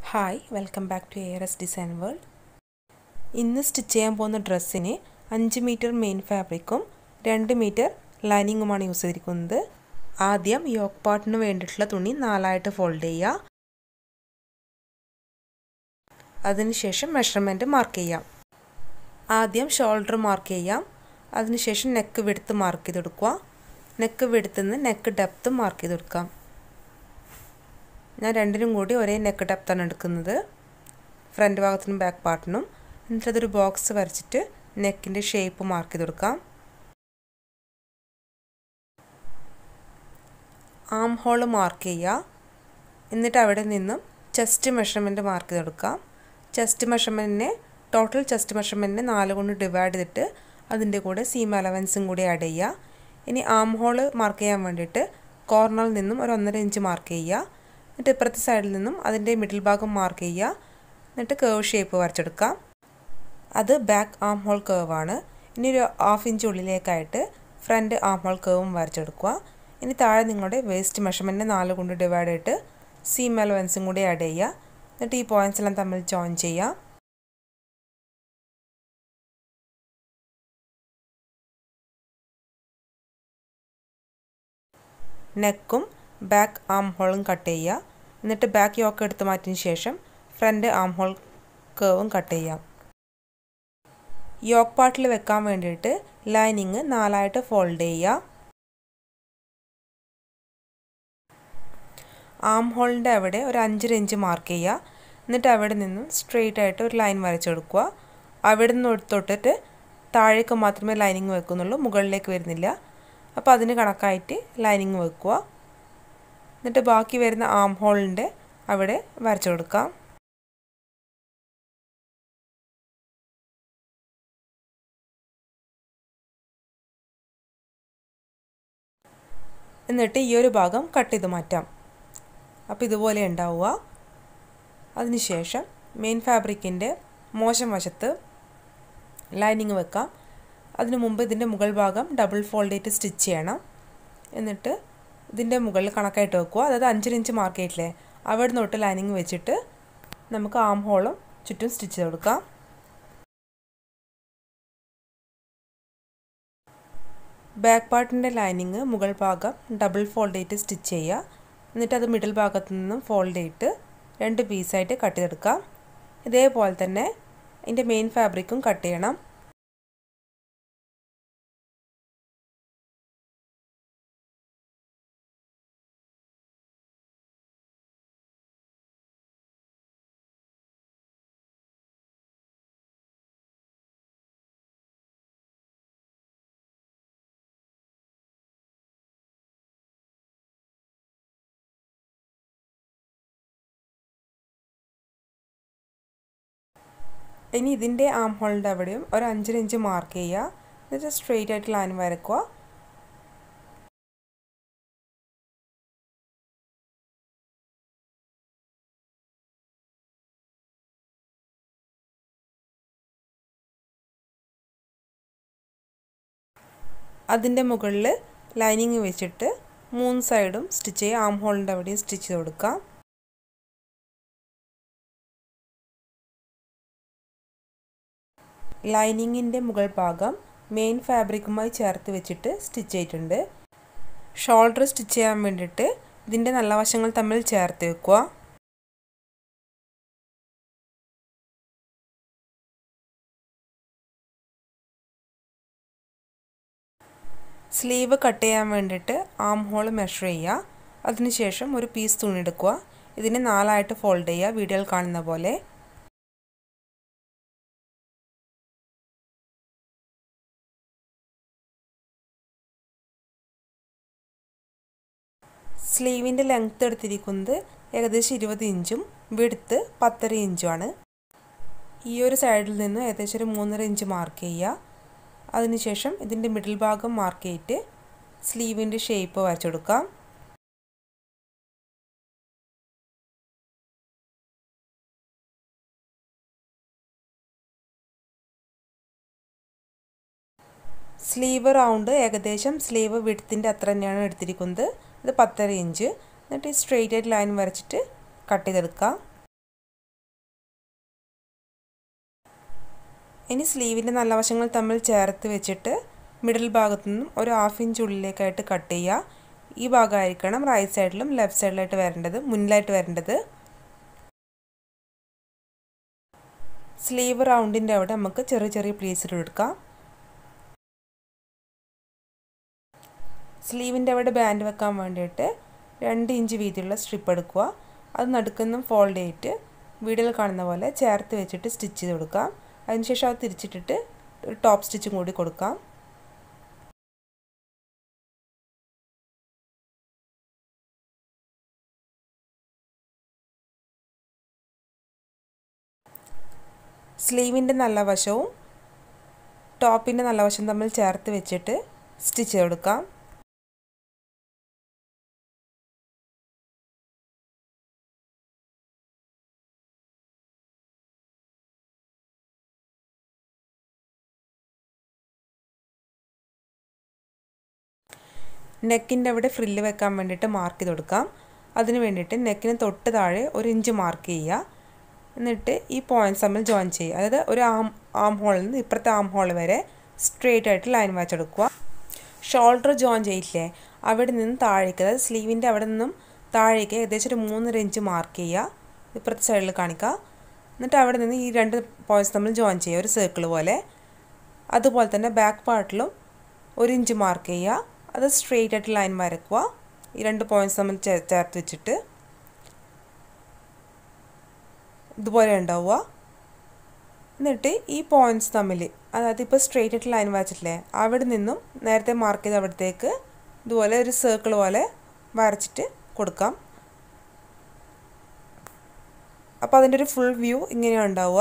Hi, welcome back to ARS Design World. ഇന്ന് stitch ചെയ്യാൻ പോകുന്ന ഡ്രസ്സിന് 5 മീറ്റർ മെയിൻ ഫാബ്രിക്കും 2 മീറ്റർ ലൈനിങ്ങുമാണ് യൂസ് ചെയ്തിരിക്കുന്നത്. ആദ്യം യോക്ക് പാർട്ടിന് വേണ്ടിയിട്ടുള്ള തുണി 4 ആയിട്ട് ഫോൾഡ് ചെയ്യുക. അതിനുശേഷം മെഷർമെൻറ്റ് മാർക്ക് ചെയ്യാം. ആദ്യം ഷോൾഡർ മാർക്ക് ചെയ്യാം. അതിനുശേഷം നെക്ക് വിഡ്ത്ത് മാർക്ക് ചെയ്തെടുക്കുക. നെക്ക് വിഡ്ത്തിൽ നിന്ന് നെക്ക് ഡെപ്ത്ത് മാർക്ക് ചെയ്തെടുക്കാം. ഞാൻ രണ്ടിനും കൂടി ഒരേ നെക്ക് ഡെപ്താണ് എടുക്കുന്നത്, ഫ്രണ്ട് ഭാഗത്തിനും ബാക്ക് പാർട്ടിനും. എന്നിട്ട് അതൊരു ബോക്സ് വരച്ചിട്ട് നെക്കിൻ്റെ ഷേപ്പ് മാർക്ക് ചെയ്ത് കൊടുക്കാം. ആം ഹോൾ മാർക്ക് ചെയ്യുക. എന്നിട്ട് അവിടെ നിന്നും ചെസ്റ്റ് മെഷർമെൻറ്റ് മാർക്ക് ചെയ്ത് കൊടുക്കാം. ചെസ്റ്റ് മെഷർമെൻറ്റിനെ ടോട്ടൽ ചെസ്റ്റ് മെഷർമെൻറ്റിനെ 4 കൊണ്ട് ഡിവൈഡ് ചെയ്തിട്ട് അതിൻ്റെ കൂടെ സീം അലവൻസും കൂടി ആഡ് ചെയ്യുക. ഇനി ആം ഹോൾ മാർക്ക് ചെയ്യാൻ വേണ്ടിയിട്ട് കോർണറിൽ നിന്നും ഒരു 1.5 ഇഞ്ച് മാർക്ക് ചെയ്യുക. എന്നിട്ട് ഇപ്പുറത്തെ സൈഡിൽ നിന്നും അതിൻ്റെ മിഡിൽ ഭാഗം മാർക്ക് ചെയ്യുക. എന്നിട്ട് കേവ് ഷേപ്പ് വരച്ചെടുക്കാം. അത് ബാക്ക് ആം ഹോൾ കേവാണ്. ഇനി ഒരു 1/2 ഇഞ്ച് ഉള്ളിലേക്കായിട്ട് ഫ്രണ്ട് ആം ഹോൾ കേവും വരച്ചെടുക്കുക. ഇനി താഴെ നിങ്ങളുടെ വേസ്റ്റ് മെഷർമെൻറ്റിനെ 4 കൊണ്ട് ഡിവൈഡ് ചെയ്തിട്ട് സീം അലവൻസും കൂടി ആഡ് ചെയ്യുക. എന്നിട്ട് ഈ പോയിൻറ്റ്സ് എല്ലാം തമ്മിൽ ജോയിൻ ചെയ്യുക. നെക്കും ബാക്ക് ആം ഹോളും കട്ട് ചെയ്യുക. എന്നിട്ട് ബാക്ക് യോക്ക് എടുത്ത് മാറ്റിയതിന് ശേഷം ഫ്രണ്ട് ആം ഹോൾ കേവും കട്ട് ചെയ്യാം. യോക്ക് പാർട്ടിൽ വെക്കാൻ വേണ്ടിയിട്ട് ലൈനിങ് 4 ആയിട്ട് ഫോൾഡ് ചെയ്യുക. ആം ഹോളിൻ്റെ അവിടെ ഒരു 5 ഇഞ്ച് മാർക്ക് ചെയ്യുക. എന്നിട്ട് അവിടെ നിന്നും സ്ട്രെയിറ്റ് ആയിട്ട് ഒരു ലൈൻ വരച്ചെടുക്കുക. അവിടെ നിന്ന് തൊട്ടിട്ട് താഴേക്ക് മാത്രമേ ലൈനിങ് വെക്കുന്നുള്ളൂ, മുകളിലേക്ക് വരുന്നില്ല. അപ്പോൾ അതിന് കണക്കായിട്ട് ലൈനിങ് വെക്കുക. എന്നിട്ട് ബാക്കി വരുന്ന ആം ഹോളിൻ്റെ അവിടെ വരച്ചു കൊടുക്കാം. എന്നിട്ട് ഈ ഒരു ഭാഗം കട്ട് ചെയ്ത് മാറ്റാം. അപ്പോൾ ഇതുപോലെ ഉണ്ടാവുക. അതിനുശേഷം മെയിൻ ഫാബ്രിക്കിൻ്റെ മോശം വശത്ത് ലൈനിങ് വെക്കാം. അതിനു മുമ്പ് ഇതിൻ്റെ മുകൾ ഭാഗം ഡബിൾ ഫോൾഡ് ചെയ്തിട്ട് സ്റ്റിച്ച് ചെയ്യണം. എന്നിട്ട് ഇതിൻ്റെ മുകളിൽ കണക്കായിട്ട് വെക്കുക. അതായത് 5 ഇഞ്ച് മാർക്ക് ചെയ്തിട്ടില്ലേ, അവിടെ തൊട്ട് ലൈനിങ് വെച്ചിട്ട് നമുക്ക് ആം ഹോളും ചുറ്റും സ്റ്റിച്ച് ചെയ്ത് കൊടുക്കാം. ബാക്ക് പാർട്ടിൻ്റെ ലൈനിങ് മുകൾ ഭാഗം ഡബിൾ ഫോൾഡ് ചെയ്തിട്ട് സ്റ്റിച്ച് ചെയ്യുക. എന്നിട്ട് അത് മിഡിൽ ഭാഗത്തു നിന്നും ഫോൾഡ് ചെയ്തിട്ട് 2 പീസായിട്ട് കട്ട് ചെയ്തെടുക്കാം. ഇതേപോലെ തന്നെ ഇതിൻ്റെ മെയിൻ ഫാബ്രിക്കും കട്ട് ചെയ്യണം. ഇനി ഇതിൻ്റെ ആം ഹോളിൻ്റെ അവിടെയും ഒരു 5 ഇഞ്ച് മാർക്ക് ചെയ്യുക. എന്നിട്ട് സ്ട്രെയിറ്റ് ആയിട്ട് ലൈൻ വരയ്ക്കുക. അതിൻ്റെ മുകളിൽ ലൈനിങ് വെച്ചിട്ട് 3 സൈഡും സ്റ്റിച്ച് ചെയ്യുക. ആം ഹോളിൻ്റെ അവിടെയും സ്റ്റിച്ച് ചെയ്ത് കൊടുക്കാം. ലൈനിങ്ങിൻ്റെ മുകൾ ഭാഗം മെയിൻ ഫാബ്രിക്കുമായി ചേർത്ത് വെച്ചിട്ട് സ്റ്റിച്ച് ചെയ്തിട്ടുണ്ട്. ഷോൾഡർ സ്റ്റിച്ച് ചെയ്യാൻ വേണ്ടിയിട്ട് ഇതിൻ്റെ നല്ല വശങ്ങൾ തമ്മിൽ ചേർത്ത് വെക്കുക. സ്ലീവ് കട്ട് ചെയ്യാൻ വേണ്ടിയിട്ട് ആം ഹോൾ മെഷർ ചെയ്യുക. അതിനുശേഷം ഒരു പീസ് തുണി എടുക്കുക. ഇതിനെ 4 ആയിട്ട് ഫോൾഡ് ചെയ്യുക, വീഡിയോയിൽ കാണുന്ന പോലെ. സ്ലീവിൻ്റെ ലെങ്ത്ത് എടുത്തിരിക്കുന്നത് ഏകദേശം 20 ഇഞ്ചും വിഡ്ത്ത് 10.5 ഇഞ്ചുമാണ്. ഈ ഒരു സൈഡിൽ നിന്ന് ഏകദേശം ഒരു 3.5 ഇഞ്ച് മാർക്ക് ചെയ്യുക. അതിനുശേഷം ഇതിൻ്റെ മിഡിൽ ഭാഗം മാർക്ക് ചെയ്തിട്ട് സ്ലീവിൻ്റെ ഷേപ്പ് വരച്ചു കൊടുക്കാം. സ്ലീവ് റൗണ്ട് ഏകദേശം സ്ലീവ് വിഡ്ത്തിൻ്റെ അത്ര തന്നെയാണ് എടുത്തിരിക്കുന്നത്. ഇത് 10.5 ഇഞ്ച്. എന്നിട്ട് സ്ട്രെയിറ്റ് ആയിട്ട് ലൈൻ വരച്ചിട്ട് കട്ട് ചെയ്തെടുക്കാം. ഇനി സ്ലീവിൻ്റെ നല്ല വശങ്ങൾ തമ്മിൽ ചേർത്ത് വെച്ചിട്ട് മിഡിൽ ഭാഗത്തു നിന്നും ഒരു 1/2 ഇഞ്ച് ഉള്ളിലേക്കായിട്ട് കട്ട് ചെയ്യുക. ഈ ഭാഗമായിരിക്കണം റൈറ്റ് സൈഡിലും ലെഫ്റ്റ് സൈഡിലായിട്ട് വരേണ്ടത്, മുന്നിലായിട്ട് വരേണ്ടത്. സ്ലീവ് റൗണ്ടിൻ്റെ അവിടെ നമുക്ക് ചെറിയ ചെറിയ പ്ലീറ്റ്സ് എടുക്കാം. സ്ലീവിൻ്റെ അവിടെ ബാൻഡ് വെക്കാൻ വേണ്ടിയിട്ട് 2 ഇഞ്ച് വീതിയുള്ള സ്ട്രിപ്പ് എടുക്കുക. അത് നടുക്കുന്നും ഫോൾഡ് ചെയ്തിട്ട് വീഡിയോയിൽ കാണുന്ന പോലെ ചേർത്ത് വെച്ചിട്ട് സ്റ്റിച്ച് ചെയ്ത് കൊടുക്കാം. അതിനുശേഷം അത് തിരിച്ചിട്ടിട്ട് ഒരു ടോപ്പ് സ്റ്റിച്ചും കൂടി കൊടുക്കാം. സ്ലീവിൻ്റെ നല്ല വശവും ടോപ്പിൻ്റെ നല്ല വശം തമ്മിൽ ചേർത്ത് വെച്ചിട്ട് സ്റ്റിച്ച് ചെയ്ത് കൊടുക്കാം. നെക്കിൻ്റെ അവിടെ ഫ്രില്ല് വെക്കാൻ വേണ്ടിയിട്ട് മാർക്ക് ചെയ്ത് കൊടുക്കാം. അതിന് വേണ്ടിയിട്ട് നെക്കിന് തൊട്ട് താഴെ 1 ഇഞ്ച് മാർക്ക് ചെയ്യുക. എന്നിട്ട് ഈ പോയിൻറ്റ്സ് തമ്മിൽ ജോയിൻ ചെയ്യുക. അതായത് ഒരു ആം ഹോളിൽ നിന്ന് ഇപ്പുറത്തെ ആം ഹോൾ വരെ സ്ട്രെയിറ്റ് ആയിട്ട് ലൈൻ വരച്ചെടുക്കുക. ഷോൾഡർ ജോയിൻ ചെയ്യില്ലേ, അവിടെ നിന്ന് താഴേക്ക്, അതായത് സ്ലീവിൻ്റെ അവിടെ നിന്നും താഴേക്ക് ഏകദേശം ഒരു 3.5 ഇഞ്ച് മാർക്ക് ചെയ്യുക. ഇപ്പുറത്തെ സൈഡിൽ കാണിക്കുക. എന്നിട്ട് അവിടെ നിന്ന് ഈ 2 പോയിൻറ്റ്സ് തമ്മിൽ ജോയിൻ ചെയ്യുക, ഒരു സർക്കിൾ പോലെ. അതുപോലെ തന്നെ ബാക്ക് പാർട്ടിലും 1 ഇഞ്ച് മാർക്ക് ചെയ്യുക. അത് സ്ട്രെയിറ്റ് ആയിട്ട് ലൈൻ വരയ്ക്കുക. ഈ 2 പോയിൻറ്റ്സ് തമ്മിൽ ചേർത്ത് വെച്ചിട്ട് ഇതുപോലെ ഉണ്ടാവുക. എന്നിട്ട് ഈ പോയിൻറ്റ്സ് തമ്മിൽ, അതായത് ഇപ്പോൾ സ്ട്രെയിറ്റ് ആയിട്ട് ലൈൻ വരച്ചിട്ടില്ലേ, അവിടെ നിന്നും നേരത്തെ മാർക്ക് ചെയ്ത് അവിടത്തേക്ക് ഇതുപോലെ ഒരു സർക്കിൾ പോലെ വരച്ചിട്ട് കൊടുക്കാം. അപ്പോൾ അതിൻ്റെ ഒരു ഫുൾ വ്യൂ ഇങ്ങനെയാണ് ഉണ്ടാവുക.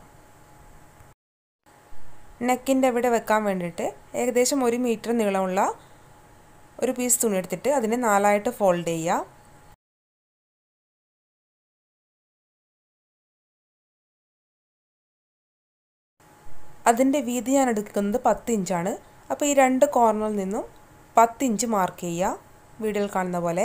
നെക്കിൻ്റെ അവിടെ വെക്കാൻ വേണ്ടിയിട്ട് ഏകദേശം 1 മീറ്റർ നീളമുള്ള ഒരു പീസ് തുണി എടുത്തിട്ട് അതിനെ 4ആയിട്ട് ഫോൾഡ് ചെയ്യുക. അതിൻ്റെ വീതി ഞാൻ എടുക്കുന്നത് 10 ഇഞ്ചാണ്. അപ്പോൾ ഈ 2 കോർണറിൽ നിന്നും 10 ഇഞ്ച് മാർക്ക് ചെയ്യുക, വീഡിയോയിൽ കാണുന്ന പോലെ.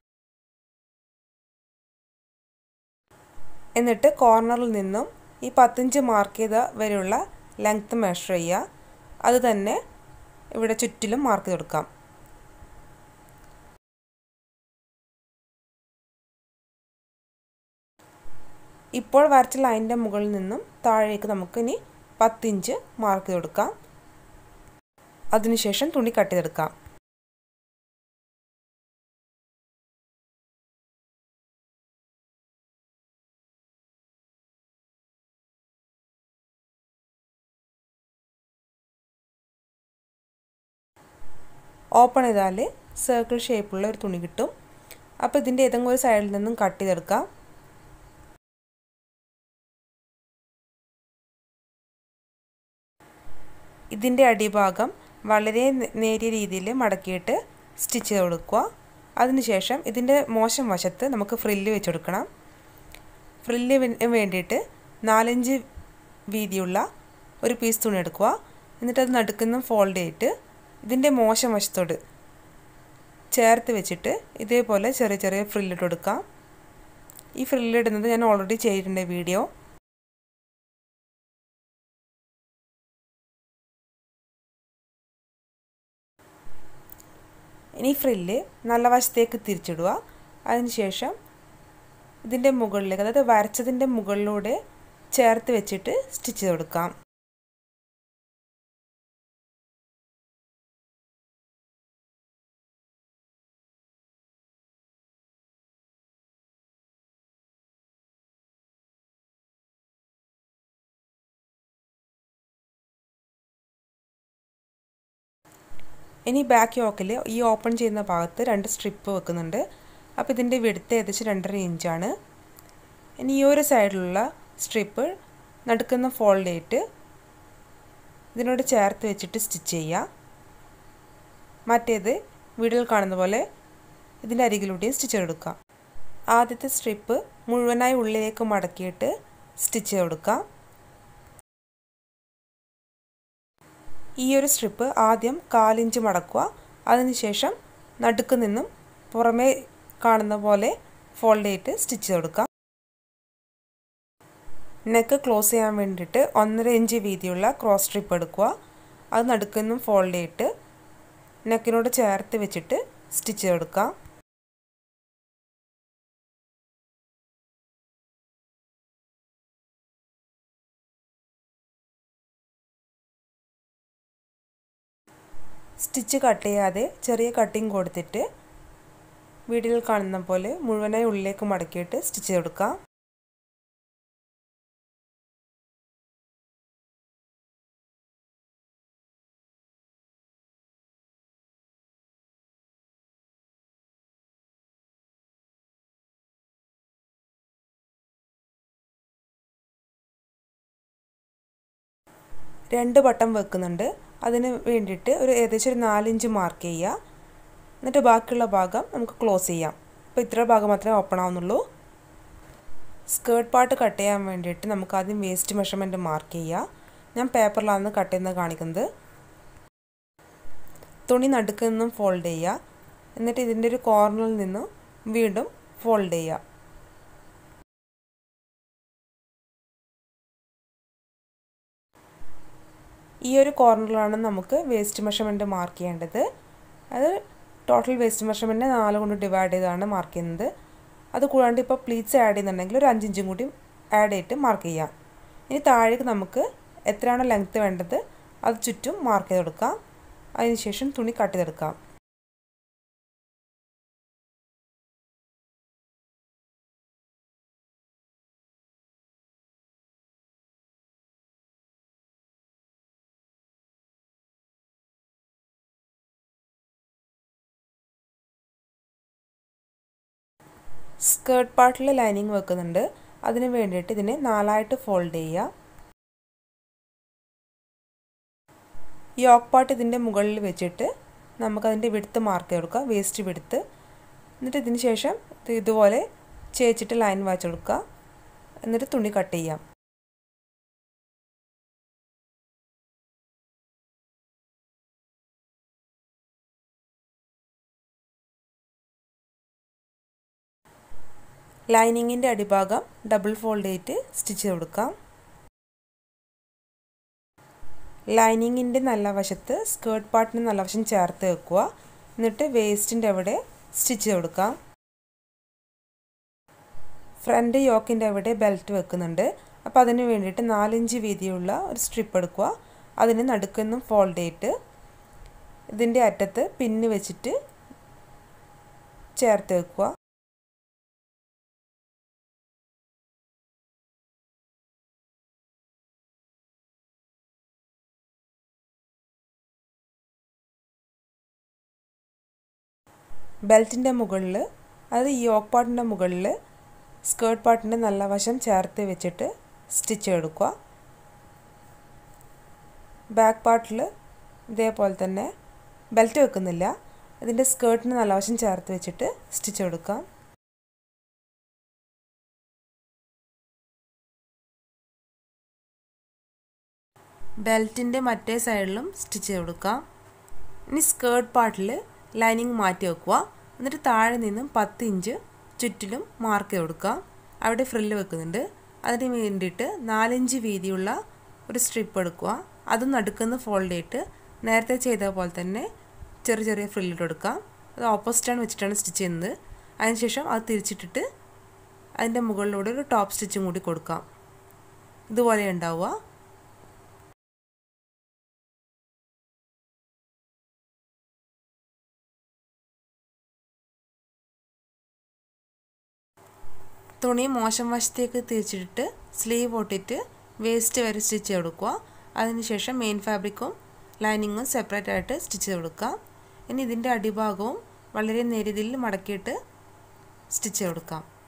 എന്നിട്ട് കോർണറിൽ നിന്നും ഈ 10 ഇഞ്ച് മാർക്ക് ചെയ്ത വരെയുള്ള ലെങ്ത്ത് മെഷർ ചെയ്യുക. അത് തന്നെ ഇവിടെ ചുറ്റിലും മാർക്ക് ചെയ്ത് കൊടുക്കാം. ഇപ്പോൾ വരച്ച ലൈനിൻ്റെ മുകളിൽ നിന്നും താഴേക്ക് നമുക്കിനി 10 ഇഞ്ച് മാർക്ക് ചെയ്ത് കൊടുക്കാം. അതിനുശേഷം തുണി കട്ട് ചെയ്തെടുക്കാം. ഓപ്പൺ ചെയ്താൽ സർക്കിൾ ഷേപ്പുള്ള ഒരു തുണി കിട്ടും. അപ്പോൾ ഇതിൻ്റെ ഏതെങ്കിലും ഒരു സൈഡിൽ നിന്നും കട്ട് ചെയ്തെടുക്കാം. ഇതിൻ്റെ അടിഭാഗം വളരെ നേരിയ രീതിയിൽ മടക്കിയിട്ട് സ്റ്റിച്ച് ചെയ്ത് കൊടുക്കുക. അതിനുശേഷം ഇതിൻ്റെ മോശം വശത്ത് നമുക്ക് ഫ്രില്ല് വെച്ച് കൊടുക്കണം. ഫ്രില്ലിന് വേണ്ടിയിട്ട് 4 ഇഞ്ച് വീതിയുള്ള ഒരു പീസ് തുണി എടുക്കുക. എന്നിട്ട് അത് നടുക്കുന്ന ഫോൾഡ് ചെയ്തിട്ട് ഇതിൻ്റെ മോശം വശത്തോട് ചേർത്ത് വെച്ചിട്ട് ഇതേപോലെ ചെറിയ ചെറിയ ഫ്രില്ലിട്ട് കൊടുക്കാം. ഈ ഫ്രില്ലിടുന്നത് ഞാൻ ഓൾറെഡി ചെയ്തിട്ടുണ്ട് വീഡിയോ. ഇനി ഫ്രില്ല് നല്ല വശത്തേക്ക് തിരിച്ചിടുക. അതിനുശേഷം ഇതിൻ്റെ മുകളിലേക്ക്, അതായത് വരച്ചതിൻ്റെ മുകളിലൂടെ ചേർത്ത് വെച്ചിട്ട് സ്റ്റിച്ച് ചെയ്ത് കൊടുക്കാം. ഇനി ബാക്ക് യോക്കിൽ ഈ ഓപ്പൺ ചെയ്യുന്ന ഭാഗത്ത് 2 സ്ട്രിപ്പ് വെക്കുന്നുണ്ട്. അപ്പോൾ ഇതിൻ്റെ വിഡ്ത്ത് ഏകദേശം 2.5 ഇഞ്ചാണ്. ഇനി ഈ ഒരു സൈഡിലുള്ള സ്ട്രിപ്പ് നടുക്കുന്ന ഫോൾഡ് ചെയ്തിട്ട് ഇതിനോട് ചേർത്ത് വെച്ചിട്ട് സ്റ്റിച്ച് ചെയ്യുക. മറ്റേത് വീഡിയോയിൽ കാണുന്ന പോലെ ഇതിൻ്റെ അരികിലൂടെയും സ്റ്റിച്ച് ചെയ്തെടുക്കാം. ആദ്യത്തെ സ്ട്രിപ്പ് മുഴുവനായി ഉള്ളിലേക്ക് മടക്കിയിട്ട് സ്റ്റിച്ച് ചെയ്ത് കൊടുക്കാം. ഈ ഒരു സ്ട്രിപ്പ് ആദ്യം 1/4 ഇഞ്ച് മടക്കുക. അതിനുശേഷം നടുക്ക് നിന്നും പുറമേ കാണുന്ന പോലെ ഫോൾഡ് ചെയ്തിട്ട് സ്റ്റിച്ച് ചെയ്ത് കൊടുക്കാം. നെക്ക് ക്ലോസ് ചെയ്യാൻ വേണ്ടിയിട്ട് 1.5 ഇഞ്ച് വീതിയുള്ള ക്രോസ് സ്ട്രിപ്പ് എടുക്കുക. അത് നടുക്കുന്നും ഫോൾഡ് ചെയ്തിട്ട് നെക്കിനോട് ചേർത്ത് വെച്ചിട്ട് സ്റ്റിച്ച് ചെയ്തെടുക്കാം. സ്റ്റിച്ച് കട്ട് ചെയ്യാതെ ചെറിയ കട്ടിങ് കൊടുത്തിട്ട് വീഡിയോയിൽ കാണുന്ന പോലെ മുഴുവനായി ഉള്ളിലേക്ക് മടക്കിയിട്ട് സ്റ്റിച്ച് ചെയ്തെടുക്കാം. രണ്ട് ബട്ടൺ വെക്കുന്നുണ്ട്. അതിന് വേണ്ടിയിട്ട് ഏകദേശം ഒരു 4 ഇഞ്ച് മാർക്ക് ചെയ്യുക. എന്നിട്ട് ബാക്കിയുള്ള ഭാഗം നമുക്ക് ക്ലോസ് ചെയ്യാം. അപ്പോൾ ഇത്ര ഭാഗം മാത്രമേ ഓപ്പൺ ആവുന്നുള്ളൂ. സ്കേർട്ട് പാർട്ട് കട്ട് ചെയ്യാൻ വേണ്ടിയിട്ട് നമുക്ക് ആദ്യം വേസ്റ്റ് മെഷർമെൻറ്റ് മാർക്ക് ചെയ്യുക. ഞാൻ പേപ്പറിലാണ് കട്ട് ചെയ്യുന്നത് കാണിക്കുന്നത്. തുണി നടുക്ക് നിന്നും ഫോൾഡ് ചെയ്യുക. എന്നിട്ട് ഇതിൻ്റെ ഒരു കോർണറിൽ നിന്നും വീണ്ടും ഫോൾഡ് ചെയ്യുക. ഈ ഒരു കോർണറിലാണ് നമുക്ക് വേസ്റ്റ് മെഷർമെൻറ്റ് മാർക്ക് ചെയ്യേണ്ടത്. അത് ടോട്ടൽ വേസ്റ്റ് മെഷർമെൻറ്റ് 4 കൊണ്ട് ഡിവൈഡ് ചെയ്താണ് മാർക്ക് ചെയ്യുന്നത്. അത് കൂടാണ്ട് ഇപ്പോൾ പ്ലീറ്റ്സ് ആഡ് ചെയ്യുന്നുണ്ടെങ്കിൽ ഒരു 5 ഇഞ്ചും കൂടി ആഡ് ചെയ്തിട്ട് മാർക്ക് ചെയ്യാം. ഇനി താഴേക്ക് നമുക്ക് എത്രയാണോ ലെങ്ത്ത് വേണ്ടത് അത് ചുറ്റും മാർക്ക് ചെയ്ത് കൊടുക്കാം. അതിനുശേഷം തുണി കട്ട് ചെയ്തെടുക്കാം. സ്കേർട്ട് പാർട്ടിൽ ലൈനിങ് വെക്കുന്നുണ്ട്. അതിന് വേണ്ടിയിട്ട് ഇതിനെ 4ആയിട്ട് ഫോൾഡ് ചെയ്യുക. യോക്ക് പാർട്ട് ഇതിൻ്റെ മുകളിൽ വെച്ചിട്ട് നമുക്കതിൻ്റെ വിഡ്ത്ത് മാർക്ക് ചെയ്ത് കൊടുക്കുക, വേസ്റ്റ് വിഡ്ത്ത്. എന്നിട്ട് ഇതിന് ശേഷം ഇതുപോലെ ചേച്ചിട്ട് ലൈൻ വരച്ച് കൊടുക്കുക. എന്നിട്ട് തുണി കട്ട് ചെയ്യാം. ലൈനിങ്ങിൻ്റെ അടിഭാഗം ഡബിൾ ഫോൾഡ് ചെയ്തിട്ട് സ്റ്റിച്ച് ചെയ്ത് കൊടുക്കാം. ലൈനിങ്ങിൻ്റെ നല്ല വശത്ത് സ്കേർട്ട് പാർട്ടിന് നല്ല വശം ചേർത്ത് വെക്കുക. എന്നിട്ട് വേസ്റ്റിൻ്റെ അവിടെ സ്റ്റിച്ച് ചെയ്ത് കൊടുക്കാം. ഫ്രണ്ട് യോക്കിൻ്റെ അവിടെ ബെൽറ്റ് വെക്കുന്നുണ്ട്. അപ്പോൾ അതിന് വേണ്ടിയിട്ട് 4 ഇഞ്ച് വീതിയുള്ള ഒരു സ്ട്രിപ്പ് എടുക്കുക. അതിന് നടുക്കൊന്നും ഫോൾഡ് ചെയ്തിട്ട് ഇതിൻ്റെ അറ്റത്ത് പിന്ന് വെച്ചിട്ട് ചേർത്ത് വെക്കുക. ബെൽറ്റിൻ്റെ മുകളിൽ, അതായത് ഈ യോക്ക് പാർട്ടിൻ്റെ മുകളിൽ സ്കേർട്ട് പാർട്ടിൻ്റെ നല്ല വശം ചേർത്ത് വെച്ചിട്ട് സ്റ്റിച്ച് ചെയ്തെടുക്കുക. ബാക്ക് പാർട്ടിൽ ഇതേപോലെ തന്നെ ബെൽറ്റ് വെക്കുന്നില്ല, ഇതിൻ്റെ സ്കേർട്ടിന് നല്ല വശം ചേർത്ത് വെച്ചിട്ട് സ്റ്റിച്ച് ചെയ്തെടുക്കാം. ബെൽറ്റിൻ്റെ മറ്റേ സൈഡിലും സ്റ്റിച്ച് ചെയ്ത് കൊടുക്കാം. ഇനി സ്കേർട്ട് പാർട്ടിൽ ലൈനിങ് മാറ്റി വെക്കുക. എന്നിട്ട് താഴെ നിന്നും 10 ഇഞ്ച് ചുറ്റിലും മാർക്ക് ചെയ്ത് കൊടുക്കുക. അവിടെ ഫ്രില്ല് വെക്കുന്നുണ്ട്. അതിന് വേണ്ടിയിട്ട് 4 ഇഞ്ച് വീതിയുള്ള ഒരു സ്ട്രിപ്പ് എടുക്കുക. അത് നടുക്കുന്ന ഫോൾഡ് ചെയ്തിട്ട് നേരത്തെ ചെയ്ത പോലെ തന്നെ ചെറിയ ചെറിയ ഫ്രില്ലിട്ട് കൊടുക്കാം. അത് ഓപ്പോസിറ്റാണ് വെച്ചിട്ടാണ് സ്റ്റിച്ച് ചെയ്യുന്നത്. അതിനുശേഷം അത് തിരിച്ചിട്ടിട്ട് അതിൻ്റെ മുകളിലൂടെ ഒരു ടോപ്പ് സ്റ്റിച്ചും കൂടി കൊടുക്കാം. ഇതുപോലെ ഉണ്ടാവുക. തുണി മോശം വശത്തേക്ക് തിരിച്ചിട്ടിട്ട് സ്ലീവ് ഒട്ടിട്ട് വേസ്റ്റ് വരെ സ്റ്റിച്ച് ചെയ്ത് കൊടുക്കുക. അതിനുശേഷം മെയിൻ ഫാബ്രിക്കും ലൈനിങ്ങും സെപ്പറേറ്റ് ആയിട്ട് സ്റ്റിച്ച് ചെയ്ത് കൊടുക്കുക. ഇനി ഇതിൻ്റെ അടിഭാഗവും വളരെ നേരിയതിൽ മടക്കിയിട്ട് സ്റ്റിച്ച് ചെയ്ത് കൊടുക്കാം.